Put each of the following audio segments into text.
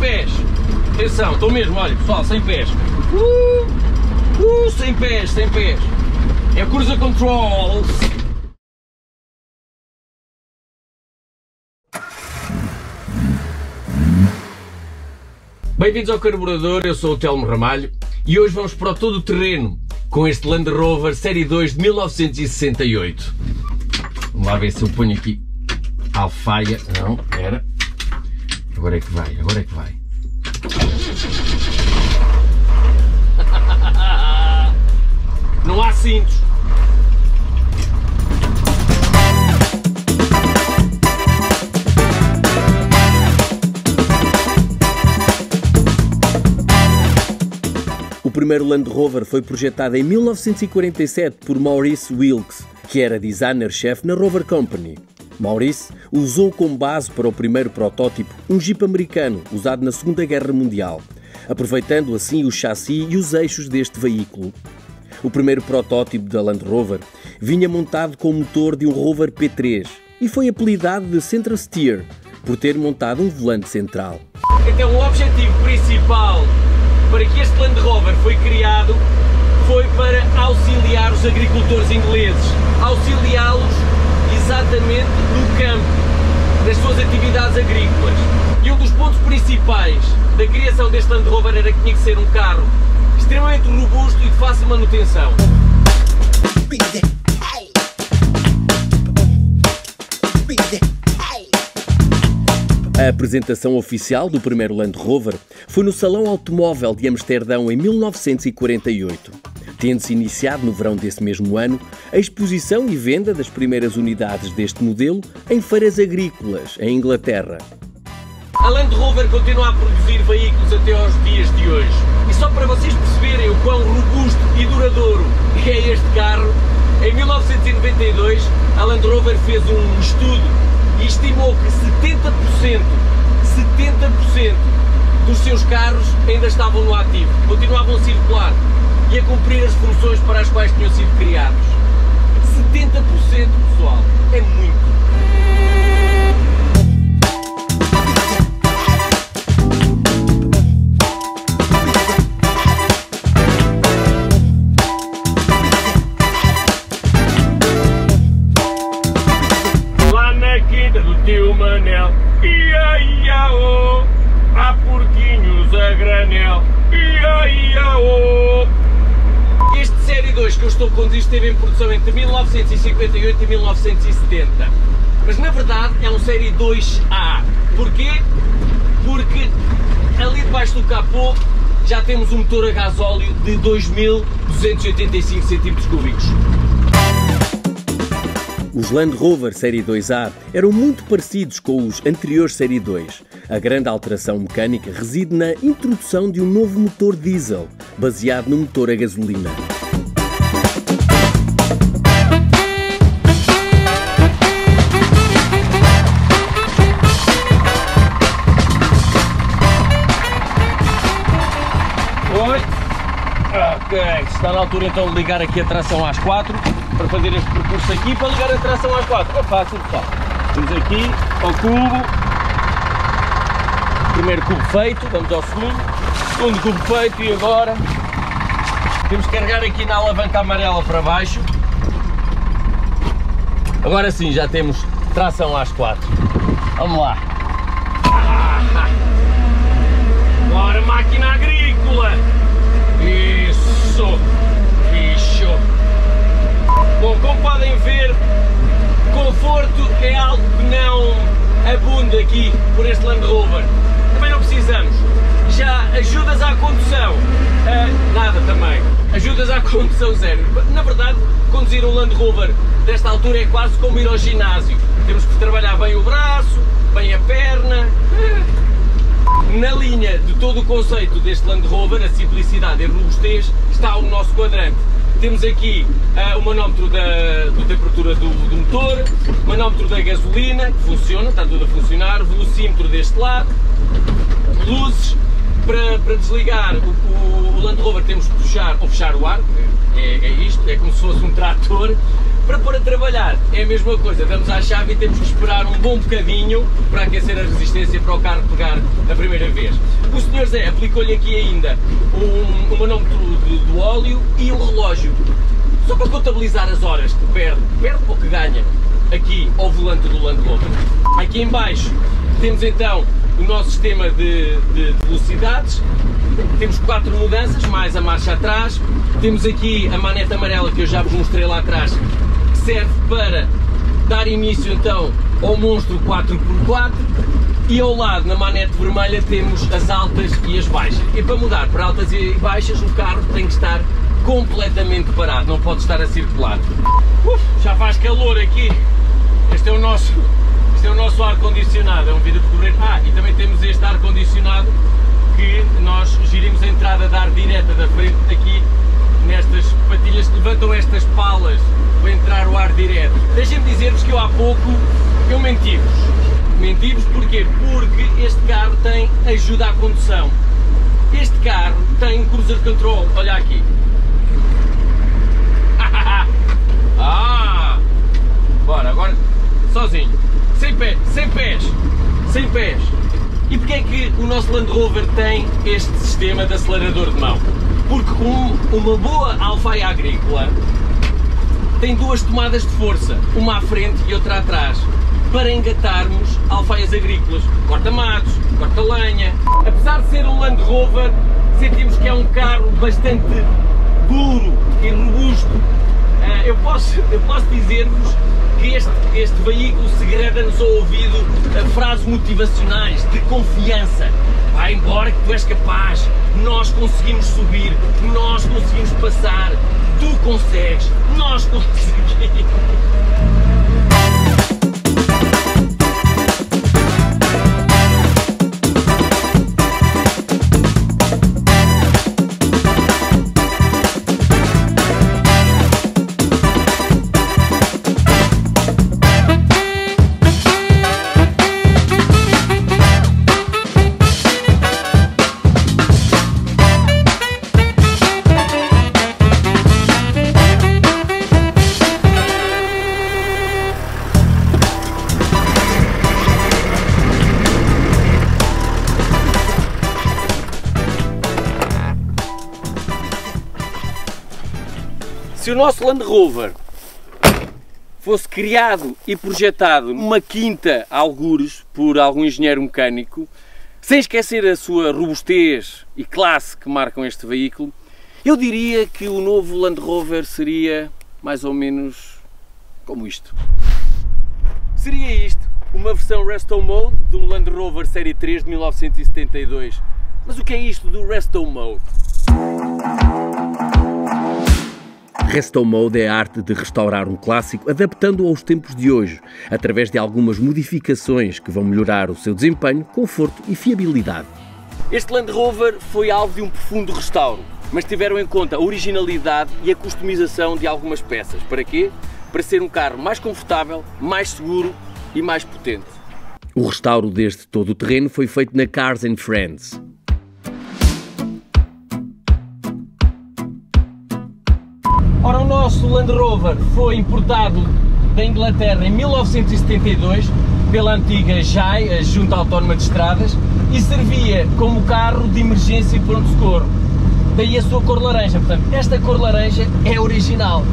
pés. Atenção, estou mesmo, olha pessoal, sem pés. Sem pés, sem pés. É Cruiser Control. Bem-vindos ao carburador, eu sou o Telmo Ramalho e hoje vamos para o todo terreno com este Land Rover Série 2 de 1968. Vamos lá ver se eu ponho aqui a alfaia. Não, era. Agora é que vai, agora é que vai. Não há cintos. O primeiro Land Rover foi projetado em 1947 por Maurice Wilks, que era designer-chefe na Rover Company. Maurice usou como base para o primeiro protótipo um Jeep americano usado na Segunda Guerra Mundial, aproveitando assim o chassi e os eixos deste veículo. O primeiro protótipo da Land Rover vinha montado com o motor de um Rover P3 e foi apelidado de Center Steer, por ter montado um volante central. Então o objetivo principal para que este Land Rover foi criado foi para auxiliar os agricultores ingleses, auxiliá-los exatamente no campo, nas suas atividades agrícolas. E um dos pontos principais da criação deste Land Rover era que tinha que ser um carro extremamente robusto e de fácil manutenção. A apresentação oficial do primeiro Land Rover foi no Salão Automóvel de Amsterdão em 1948, tendo-se iniciado no verão desse mesmo ano a exposição e venda das primeiras unidades deste modelo em feiras agrícolas em Inglaterra. A Land Rover continua a produzir veículos até aos dias de hoje. E só para vocês perceberem o quão robusto e duradouro é este carro, em 1992 a Land Rover fez um estudo e estimou que 70% dos seus carros ainda estavam no ativo, continuavam a circular e a cumprir as funções para as quais tinham sido criados. 70%, pessoal, é muito. Teu Manel, ia, ia, oh, há porquinhos a granel, ia, ia, oh. Este Série 2 que eu estou a conduzir esteve em produção entre 1958 e 1970, mas na verdade é um Série 2A. Porquê? Porque ali debaixo do capô já temos um motor a gasóleo de 2.285 cm3. Os Land Rover Série 2A eram muito parecidos com os anteriores Série 2. A grande alteração mecânica reside na introdução de um novo motor diesel, baseado no motor a gasolina. Oi! Ok, está na altura então de ligar aqui a tração às 4 para fazer este percurso aqui, para ligar a tração às 4. É fácil, pessoal. Vamos aqui ao cubo. Primeiro cubo feito, vamos ao segundo cubo feito e agora temos que carregar aqui na alavanca amarela para baixo. Agora sim, já temos tração às 4. Vamos lá. Bora, máquina agrícola! Isso! Bicho! Bom, como podem ver, conforto é algo que não abunda aqui por este Land Rover. Também não precisamos. Já ajudas à condução, nada também. Ajudas à condução zero. Na verdade, conduzir um Land Rover desta altura é quase como ir ao ginásio. Temos que trabalhar bem o braço, bem a perna. Na linha de todo o conceito deste Land Rover, a simplicidade e a robustez, está o nosso quadrante. Temos aqui o manómetro da temperatura do motor, o manómetro da gasolina, que funciona, está tudo a funcionar, o velocímetro deste lado, luzes. Para desligar o Land Rover temos que puxar ou fechar o ar, é isto, é como se fosse um trator. Para pôr a trabalhar é a mesma coisa, damos à chave e temos que esperar um bom bocadinho para aquecer a resistência para o carro pegar a primeira vez. O Sr. Zé aplicou-lhe aqui ainda um manómetro do óleo e um relógio, só para contabilizar as horas que perde ou que ganha aqui ao volante do Land Rover. Aqui em baixo temos então o nosso sistema de velocidades, temos 4 mudanças, mais a marcha atrás, temos aqui a manete amarela que eu já vos mostrei lá atrás, que serve para dar início então ao monstro 4x4, e ao lado na manete vermelha temos as altas e as baixas. E para mudar para altas e baixas o carro tem que estar completamente parado, não pode estar a circular. Já faz calor aqui, este é o nosso ar-condicionado, é um vidro de correr. E também temos este ar-condicionado que nós girimos a entrada de ar direta da frente aqui nestas patilhas que levantam estas palas para entrar o ar direto. Deixem-me dizer-vos que eu há pouco eu menti-vos. Menti-vos porquê? Porque este carro tem ajuda à condução. Este carro tem cruiser control, olha aqui. Bora, agora sozinho, sem pés. E porquê é que o nosso Land Rover tem este sistema de acelerador de mão? Porque uma boa alfaia agrícola tem 2 tomadas de força, uma à frente e outra atrás, para engatarmos alfaias agrícolas, corta-matos, corta-lenha. Apesar de ser um Land Rover, sentimos que é um carro bastante duro e robusto. Eu posso dizer-vos que este veículo segreda-nos ao ouvido frases motivacionais de confiança. Vai embora que tu és capaz, nós conseguimos subir, nós conseguimos passar, tu consegues, nós conseguimos. Se o nosso Land Rover fosse criado e projetado numa quinta a algures por algum engenheiro mecânico, sem esquecer a sua robustez e classe que marcam este veículo, eu diria que o novo Land Rover seria mais ou menos como isto. Seria isto, uma versão Resto Mode de um Land Rover Série 3 de 1972. Mas o que é isto do Resto Mode? Resto Mode é a arte de restaurar um clássico adaptando-o aos tempos de hoje, através de algumas modificações que vão melhorar o seu desempenho, conforto e fiabilidade. Este Land Rover foi alvo de um profundo restauro, mas tiveram em conta a originalidade e a customização de algumas peças. Para quê? Para ser um carro mais confortável, mais seguro e mais potente. O restauro deste todo-terreno foi feito na Cars & Friends. Ora, o nosso Land Rover foi importado da Inglaterra em 1972 pela antiga JAI, a Junta Autónoma de Estradas, e servia como carro de emergência e pronto-socorro. Daí a sua cor laranja. Portanto, esta cor laranja é original.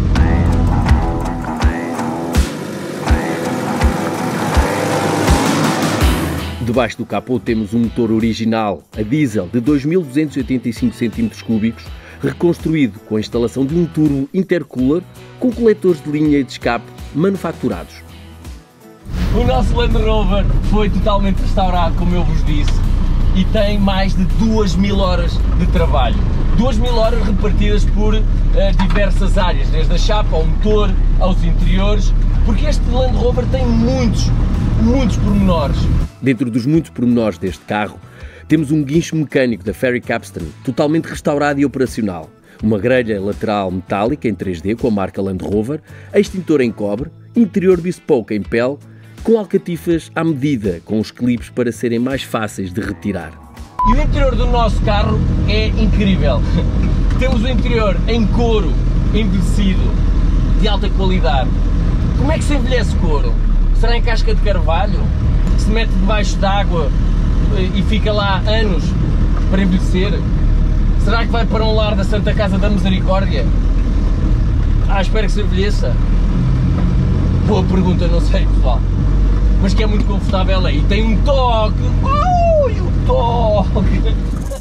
Debaixo do capô temos um motor original a diesel de 2.285 cm3, reconstruído com a instalação de um turbo intercooler com coletores de linha e de escape manufaturados. O nosso Land Rover foi totalmente restaurado, como eu vos disse, e tem mais de 2.000 horas de trabalho. 2.000 horas repartidas por diversas áreas, desde a chapa ao motor, aos interiores, porque este Land Rover tem muitos pormenores. Dentro dos muitos pormenores deste carro, temos um guincho mecânico da Ferry Capstan, totalmente restaurado e operacional, uma grelha lateral metálica em 3D com a marca Land Rover, extintor em cobre, interior bespoke em pele, com alcatifas à medida, com os clipes para serem mais fáceis de retirar. E o interior do nosso carro é incrível. Temos o interior em couro envelhecido, de alta qualidade. Como é que se envelhece couro? Será em casca de carvalho? Se mete debaixo d'água e fica lá anos para envelhecer? Será que vai para um lar da Santa Casa da Misericórdia? Espero que se envelheça. Boa pergunta, não sei, pessoal. Mas que é muito confortável aí. Tem um toque. Ui, o toque!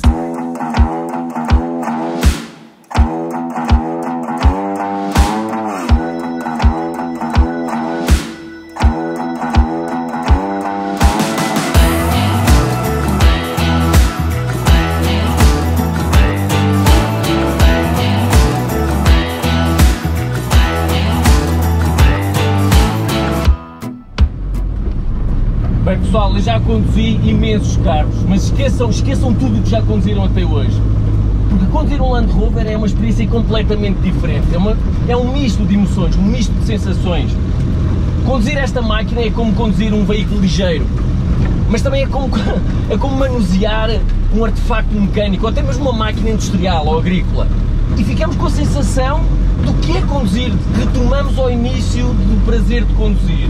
Bem pessoal, eu já conduzi imensos carros, mas esqueçam tudo o que já conduziram até hoje. Porque conduzir um Land Rover é uma experiência completamente diferente, é um misto de emoções, um misto de sensações. Conduzir esta máquina é como conduzir um veículo ligeiro, mas também é como manusear um artefacto mecânico, ou até mesmo uma máquina industrial ou agrícola. E ficamos com a sensação do que é conduzir, retomamos ao início do prazer de conduzir.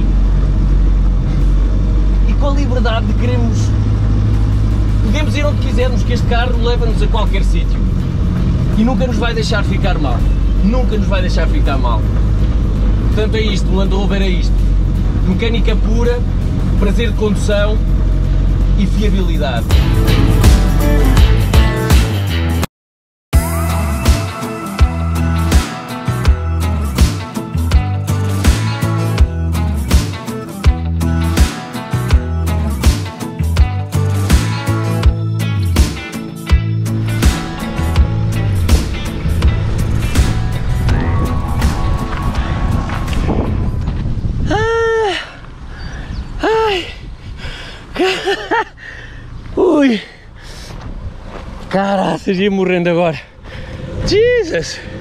Com a liberdade de podemos ir onde quisermos, que este carro leva-nos a qualquer sítio e nunca nos vai deixar ficar mal, nunca nos vai deixar ficar mal. Portanto é isto, o Land Rover é isto, mecânica pura, prazer de condução e fiabilidade. Ui, caraças, ia morrendo agora. Jesus!